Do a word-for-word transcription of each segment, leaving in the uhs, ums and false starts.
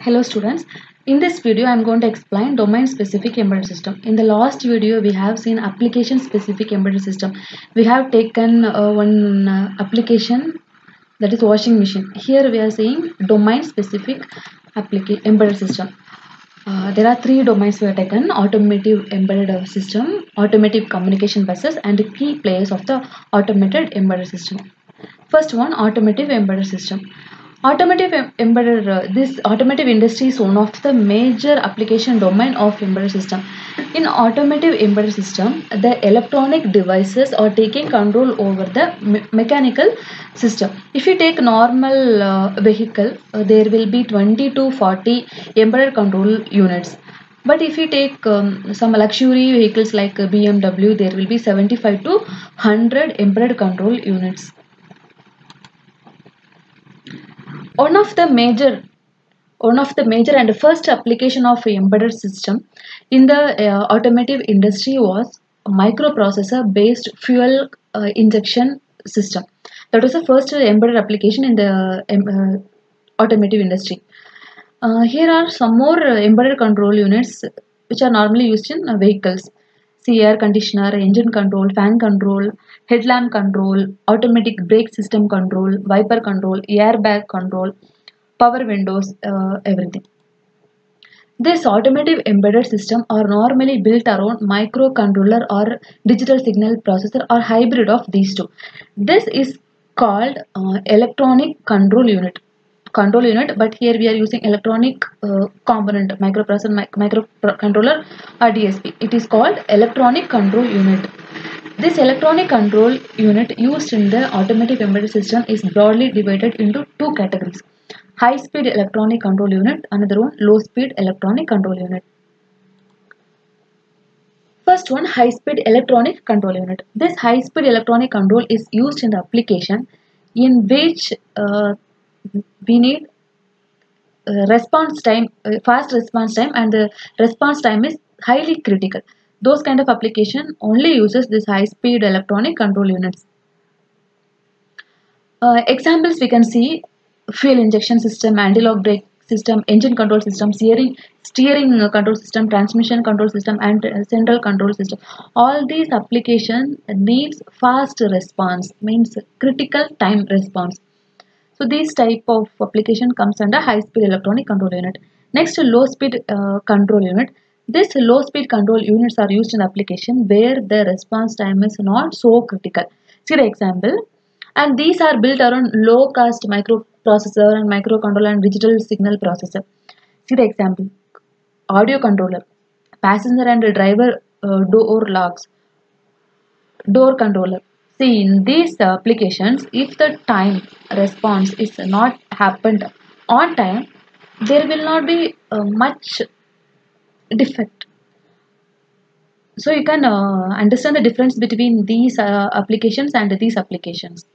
Hello students, in this video I am going to explain domain specific embedded system. In the last video we have seen application specific embedded system. We have taken uh, one uh, application, that is washing machine. Here we are saying domain specific application embedded system. Uh, there are three domains we have taken: automotive embedded system, automotive communication buses, and the key players of the automated embedded system. First one, automotive embedded system. Automotive em- embedded uh, this automotive industry is one of the major application domain of embedded system. In automotive embedded system, the electronic devices are taking control over the me- mechanical system. If you take normal uh, vehicle, uh, there will be twenty to forty embedded control units. But if you take um, some luxury vehicles like uh, B M W, there will be seventy-five to one hundred embedded control units. One of the major one of the major and first application of embedded system in the uh, automotive industry was microprocessor based fuel uh, injection system. That was the first embedded application in the um, uh, automotive industry. Uh, here are some more uh, embedded control units which are normally used in uh, vehicles. See, air conditioner, engine control, fan control, headlamp control, automatic brake system control, wiper control, airbag control, power windows, uh, everything. This automotive embedded system are normally built around microcontroller or digital signal processor or hybrid of these two. This is called uh, electronic control unit. Control unit, but here we are using electronic uh, component microprocessor, mic- microcontroller or D S P. It is called electronic control unit. This electronic control unit used in the automotive embedded system is broadly divided into two categories: high speed electronic control unit, another one low speed electronic control unit. First one, high speed electronic control unit. This high speed electronic control is used in the application in which uh, we need uh, response time, uh, fast response time, and the response time is highly critical. Those kind of application only uses this high speed electronic control units. Uh, examples we can see: fuel injection system, anti-lock brake system, engine control system, steering steering uh, control system, transmission control system, and uh, central control system. All these application needs fast response, means critical time response. So this type of application comes under high speed electronic control unit. Next, low speed uh, control unit. This low speed control units are used in application where the response time is not so critical. See the example. And these are built around low cost microprocessor and microcontroller and digital signal processor. See the example. Audio controller, passenger and driver uh, door locks, door controller. See, in these applications, if the time response is not happened on time, there will not be uh, much defect. So you can uh, understand the difference between these uh, applications and these applications.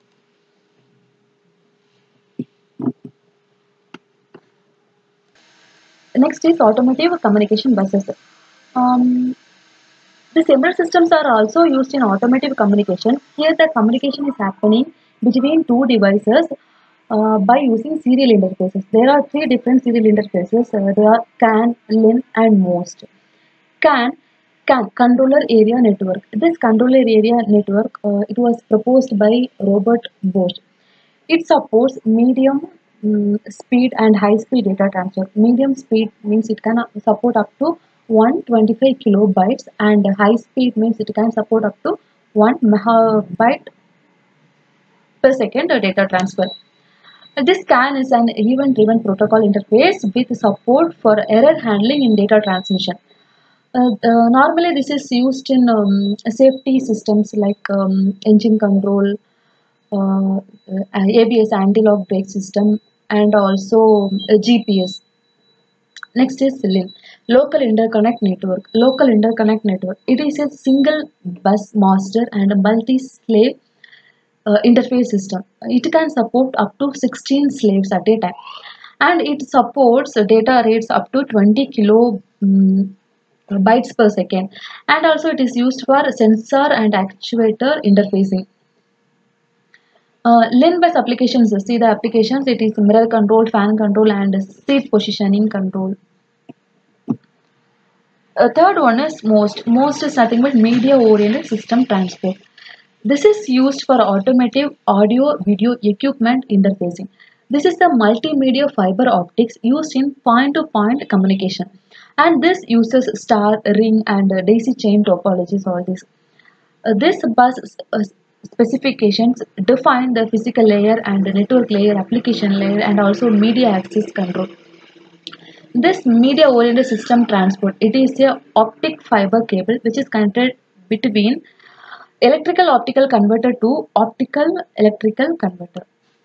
Next is automotive communication buses. Um, the embedded systems are also used in automotive communication. Here the communication is happening between two devices uh, by using serial interfaces. There are three different serial interfaces. Uh, they are C A N, L I N and MOST. C A N, C A N, Controller Area Network. This Controller Area Network, uh, it was proposed by Robert Bosch. It supports medium mm, speed and high speed data transfer. Medium speed means it can support up to one hundred twenty-five kilobytes, and high speed means it can support up to one megabyte per second data transfer. This C A N is an event driven protocol interface with support for error handling in data transmission. Uh, uh, normally, this is used in um, safety systems like um, engine control, uh, uh, A B S anti-lock brake system, and also uh, G P S. Next is L I N, Local Interconnect Network. Local Interconnect Network. It is a single bus master and a multi-slave uh, interface system. It can support up to sixteen slaves at a time, and it supports data rates up to twenty kilo um, bytes per second, and also it is used for sensor and actuator interfacing. Uh, Lin-based applications, see the applications, it is mirror control, fan control, and seat positioning control. A third one is most. Most is nothing but media-oriented system transport. This is used for automotive audio video equipment interfacing. This is the multimedia fiber optics used in point-to-point communication. And this uses star, ring, and uh, daisy chain topologies, all this. Uh, this bus uh, specifications define the physical layer and the network layer, application layer, and also media access control. This media-oriented system transport, it is a optic fiber cable which is connected between electrical optical converter to optical electrical converter.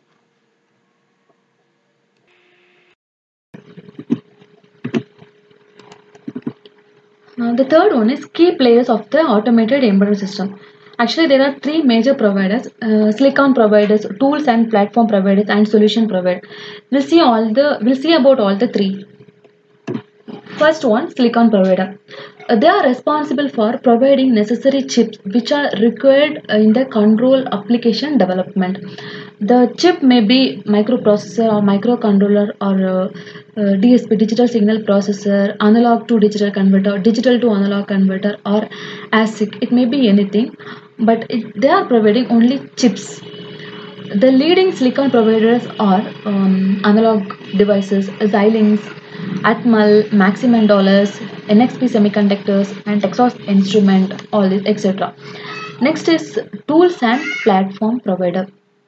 Uh, the third one is key players of the automated embedded system. Actually, there are three major providers: uh, silicon providers, tools and platform providers, and solution providers. We'll see all the we'll see about all the three. First one, silicon provider. Uh, they are responsible for providing necessary chips which are required in the control application development. The chip may be microprocessor or microcontroller or uh, uh, D S P, digital signal processor, analog to digital converter, digital to analog converter, or ASIC. It may be anything, but it, they are providing only chips. The leading silicon providers are um, Analog Devices, Xilinx, Atmel, Maxim Dollars, N X P Semiconductors, and Texas Instrument, all this, et cetera. Next is tools and platform provider.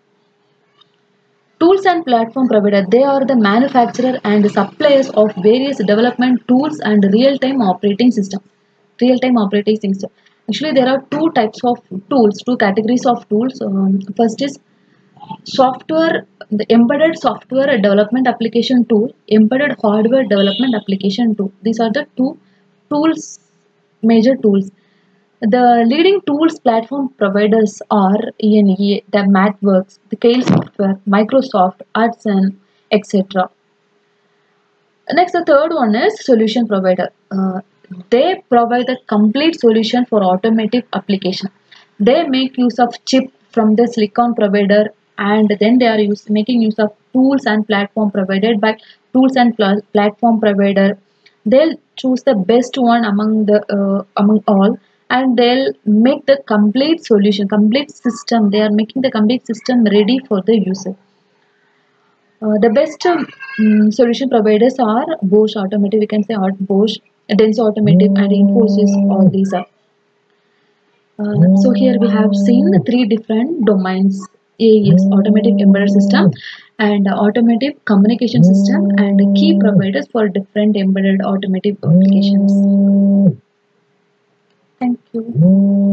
Tools and platform provider, they are the manufacturer and suppliers of various development tools and real-time operating system. Real-time operating system. Actually, there are two types of tools, two categories of tools. Um, first is software, the embedded software development application tool, embedded hardware development application tool. These are the two tools, major tools. The leading tools platform providers are E N E, the MathWorks, the Kale Software, Microsoft, Adson, et cetera. Next, the third one is solution provider. Uh, they provide the complete solution for automotive application. They make use of chip from the silicon provider, and then they are use, making use of tools and platform provided by tools and pl platform provider. They'll choose the best one among the uh, among all, and they'll make the complete solution, complete system. They are making the complete system ready for the user. Uh, the best um, mm, solution providers are Bosch Automotive, we can say Art Bosch, Denso Automotive, and Infosys. All these are. Uh, so here we have seen the three different domains: A E S, Automotive Embedded System, and uh, Automotive Communication System, and key providers for different embedded automotive applications. Thank you.